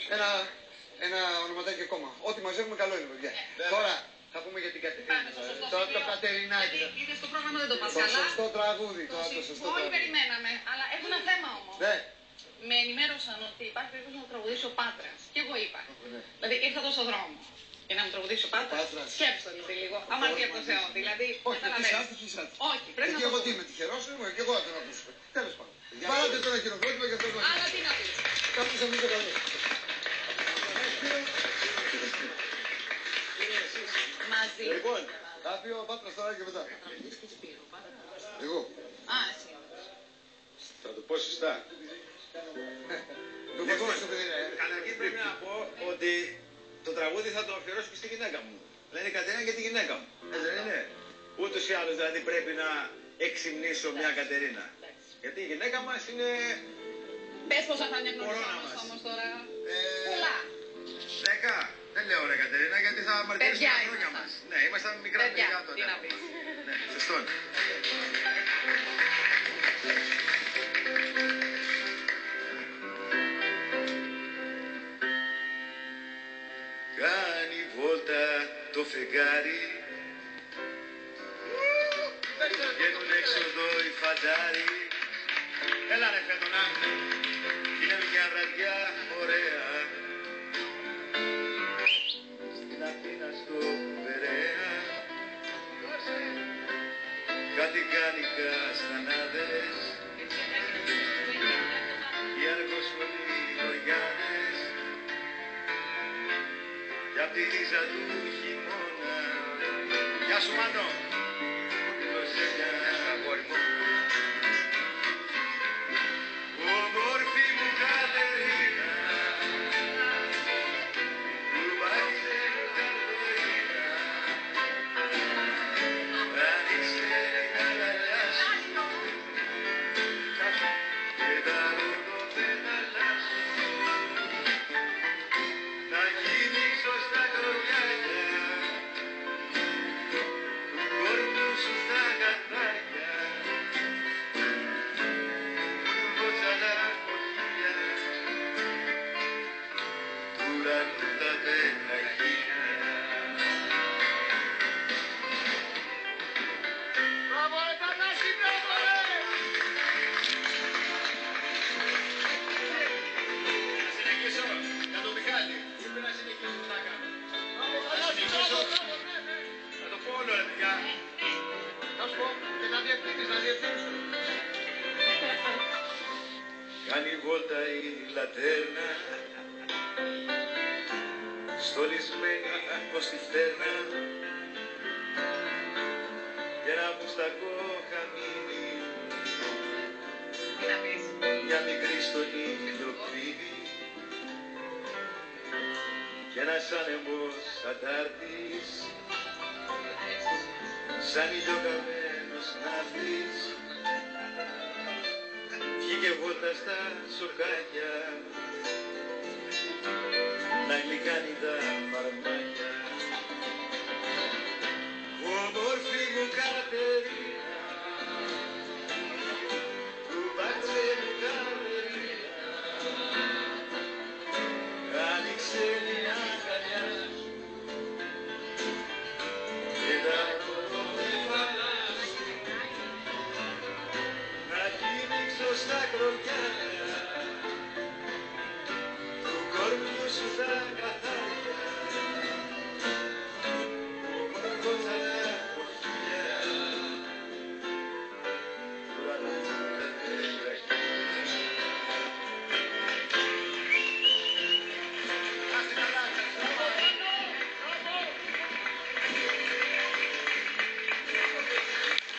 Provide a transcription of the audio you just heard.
ένα ονοματάκι ακόμα. Ό,τι μαζεύουμε καλό είναι, παιδιά. Τώρα θα πούμε για την Κατερίνα. Το Κατερινάκι. Είδες το πρόγραμμα, δεν το πας Το καλά. σωστό τραγούδι. Όλοι περιμέναμε, αλλά έχω ένα θέμα όμως. Ναι. Με ενημέρωσαν ότι υπάρχει περίπτωση να τραγουδήσει ο Πάτρας. Και εγώ είπα. Δηλαδή ήρθα τόσο δρόμο. Για να μου τραγουδήσει ο Πάτρας. Σκέψτε το λίγο. Αμαρτία από το Θεό. Δηλαδή. Όχι, όχι, πρέπει να. Και εγώ τι είμαι τυχερός, και εγώ θα τον ακούσω. Τέλος πάντων. Βάλατε τώρα χειροκρότημα και αυτό το. Αλλά τι να πεις. Κάποιος θα μην το καλό. Μαζί. Λοιπόν, θα πει ο Πάτρας τώρα και μετά. Εγώ. Α, εσύ. Θα το πω σωστά. Λοιπόν, καταρχήν πρέπει να πω ότι το τραγούδι θα το αφιερώσω και στη γυναίκα μου. Δηλαδή Κατερίνα για τη γυναίκα μου. Δεν είναι. Ούτως ή άλλως δηλαδή πρέπει να εξυμνήσω μια Κατερίνα. Γιατί η γυναίκα μας είναι... Πες πόσα χρόνια γνωριζόμαστε όμως τώρα. Πολλά. 10. Δεν λέω ρε Κατερίνα γιατί θα μαρτυρήσουμε τα χρόνια μας. Ναι, ήμασταν μικρά παιδιά τότε. Τι να πεις. Ναι, σωστό. Κάνει βόλτα το φεγγάρι, βγαίνουν έξω εδώ οι φαντάροι. Έλα ρε φέτονα, είναι μια βραδιά ωραία. Στην Αθήνα στο Περαία, κάτι κάνει καστανάδες, οι αργοσφωνοί Λοριάνες, κι απ' τη ρίζα του χειμώνα. Γεια σου Μάνο, δώσε μια αγόρι μου. Όμορφη μου Κατερίνα, που βάζε καρδορίνα, άνοιξε την αγκαλιά σου και τα ροδοπέταλά σου να γυρίσω στα κρογιάκια του κόρμου σου στα κατάκια. Βοτσαλά χωριά του ουρανού τα πετραχίλια. Μπράβο ρε Θανάση, μπράβο ρε! Να συνεχίσω για τον Μιχάλη. Πρέπει να συνεχίσω τι θα κάνω. Να συνεχίσω. Θα το πω όλο ρε παιδιά. Θα σου πω και να διευθύνεις, να διευθύνεις. Κάνει βόλτα η λατέρνα, στολισμένη ως τη φτέρνα, και ένα μουστακό χαμίνι, Τι να πεις. μια μικρή στολή κλοπίνη και ένας άνεμος αντάρτης, σαν ηλιοκαμένος ναύτης, βγήκε βόλτα στα σοκάκια να γλυκάνει τα φαρμάκια. Όμορφη μου Κατερίνα, του μπάτσε μου Κατερίνα, άνοιξε μια αγκαλιά σου και τα ροδοπέταλά σου να κυνήξω στα κρογιάλια του κόρμιου σου τα καθάρια.